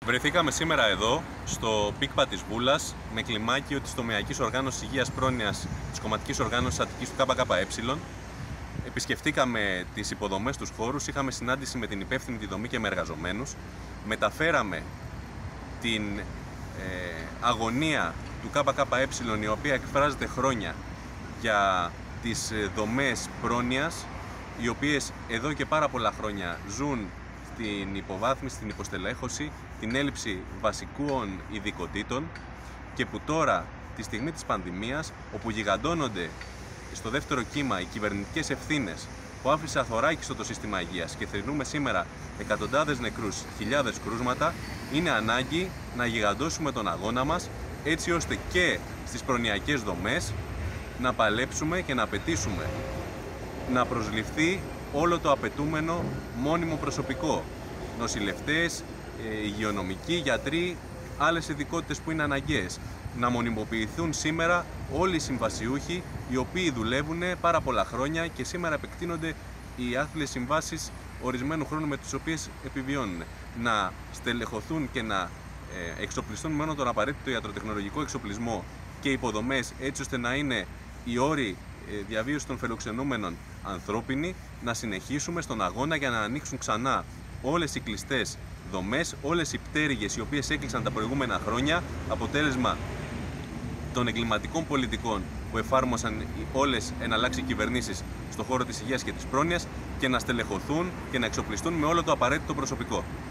Βρεθήκαμε σήμερα εδώ, στο ΠΙΚΠΑ της Βούλας, με κλιμάκιο της Τομεακής Οργάνωσης Υγείας Πρόνοιας της Κομματικής Οργάνωσης Αττικής του ΚΚΕ. Επισκεφτήκαμε τις υποδομές, τους χώρους, είχαμε συνάντηση με την υπεύθυνη τη δομή και με εργαζομένους. Μεταφέραμε την αγωνία του ΚΚΕ, η οποία εκφράζεται χρόνια για τις δομές πρόνοιας, οι οποίες εδώ και πάρα πολλά χρόνια ζουν την υποβάθμιση, την υποστελέχωση, την έλλειψη βασικών ειδικοτήτων και που τώρα, τη στιγμή της πανδημίας, όπου γιγαντώνονται στο δεύτερο κύμα οι κυβερνητικές ευθύνες που άφησε αθωράκιστο το σύστημα υγείας και θρηνούμε σήμερα εκατοντάδες νεκρούς, χιλιάδες κρούσματα, είναι ανάγκη να γιγαντώσουμε τον αγώνα μας έτσι ώστε και στις προνοιακές δομές να παλέψουμε και να απαιτήσουμε να προσληφθεί όλο το απαιτούμενο μόνιμο προσωπικό, νοσηλευτές, υγειονομικοί, γιατροί, άλλες ειδικότητες που είναι αναγκαίες. Να μονιμοποιηθούν σήμερα όλοι οι συμβασιούχοι οι οποίοι δουλεύουν πάρα πολλά χρόνια και σήμερα επεκτείνονται οι άθλιες συμβάσεις ορισμένου χρόνου με τις οποίες επιβιώνουν. Να στελεχωθούν και να εξοπλιστούν με τον απαραίτητο ιατροτεχνολογικό εξοπλισμό και υποδομές έτσι ώστε να είναι οι όροι διαβίωση των φιλοξενούμενων ανθρώπινοι, να συνεχίσουμε στον αγώνα για να ανοίξουν ξανά όλες οι κλειστές δομές, όλες οι πτέρυγες οι οποίες έκλεισαν τα προηγούμενα χρόνια, αποτέλεσμα των εγκληματικών πολιτικών που εφάρμοσαν όλες εναλλάξεις κυβερνήσεις στον χώρο της υγείας και της πρόνοιας, και να στελεχωθούν και να εξοπλιστούν με όλο το απαραίτητο προσωπικό.